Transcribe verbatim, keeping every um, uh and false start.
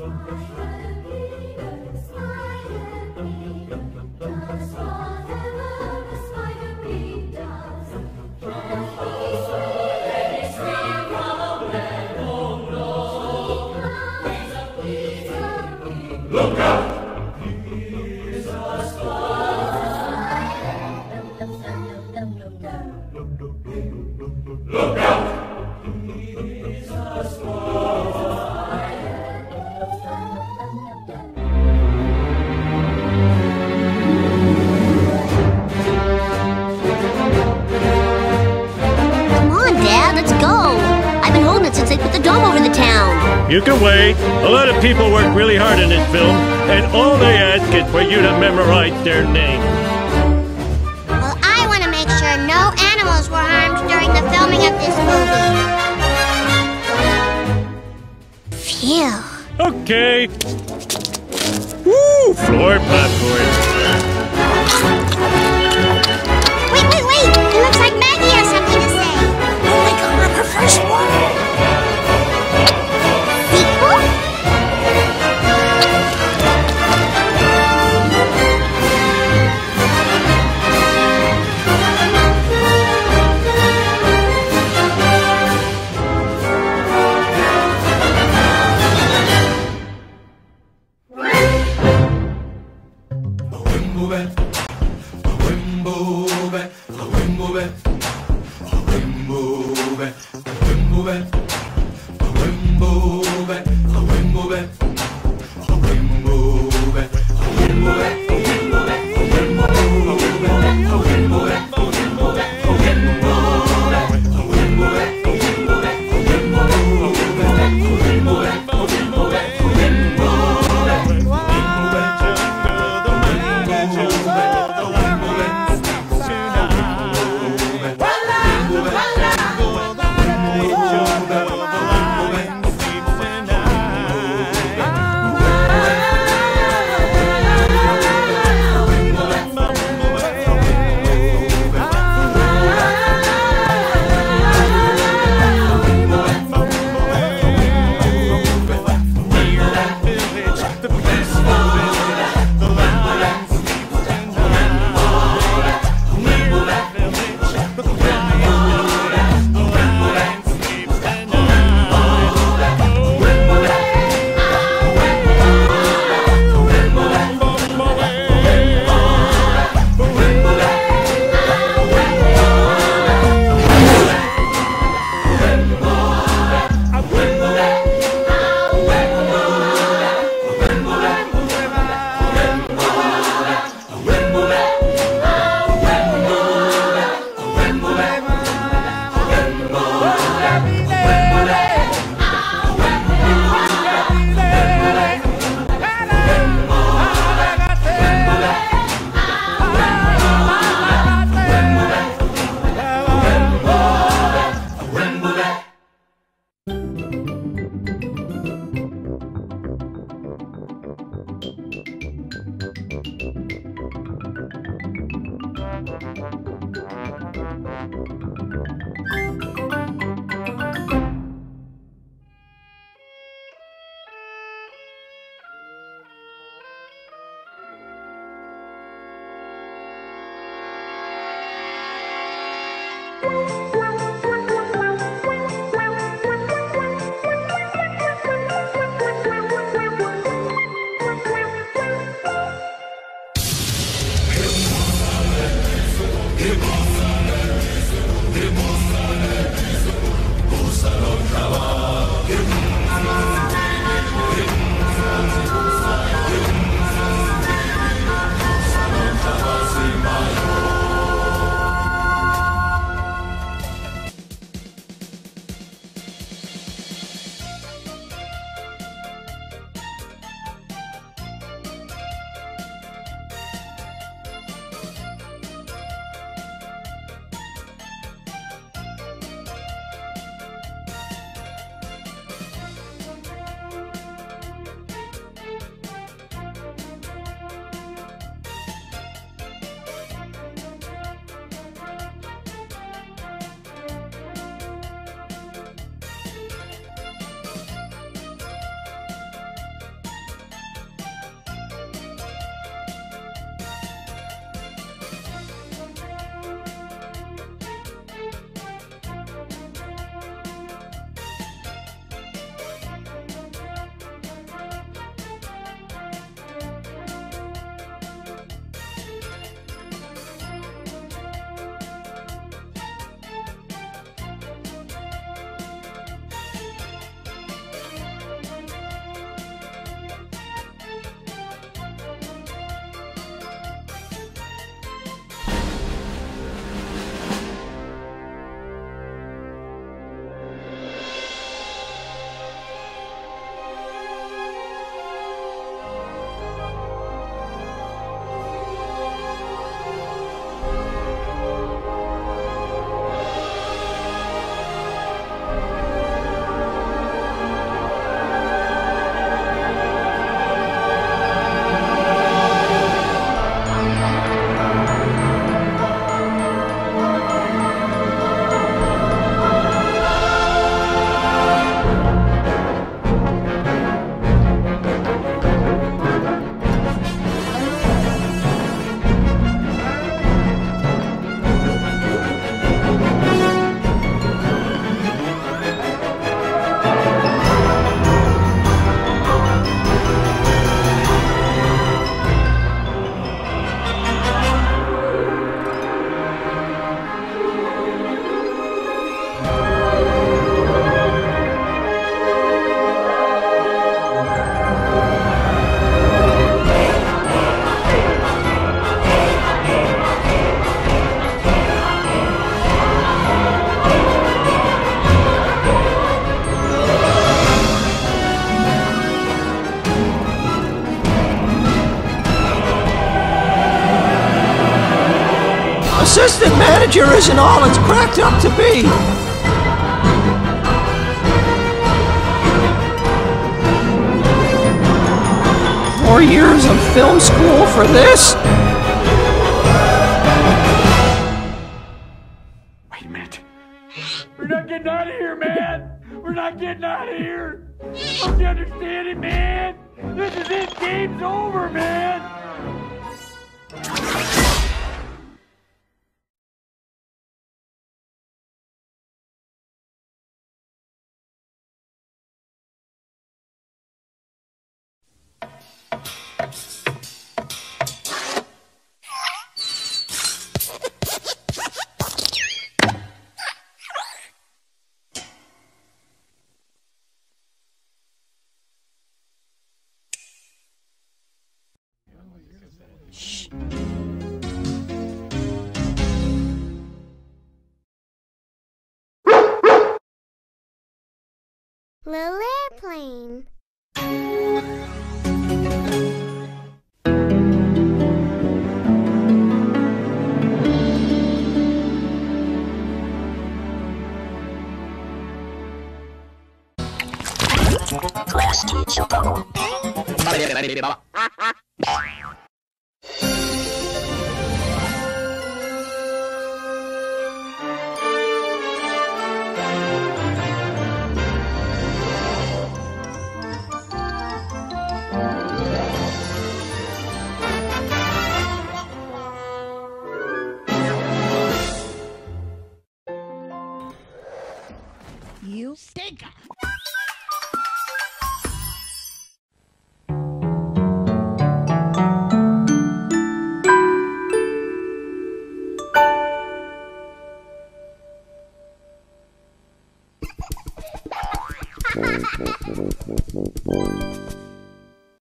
Look out! Look out! Come on, Dad, let's go. I've been holding it since they put the dome over the town. You can wait. A lot of people work really hard in this film, and all they ask is for you to memorize their name. Well, I want to make sure no animals were harmed during the filming of this movie. Phew. Okay. Woo! Floor popcorn. Wait, wait, wait! It looks like Maggie has something to say. Oh my God, her first word. Assistant manager isn't all it's cracked up to be. Four years of film school for this? Wait a minute. We're not getting out of here, man! We're not getting out of here! Don't you understand it, man? This is it! Game's over, man! Little airplane. Class teacher power. You stinker.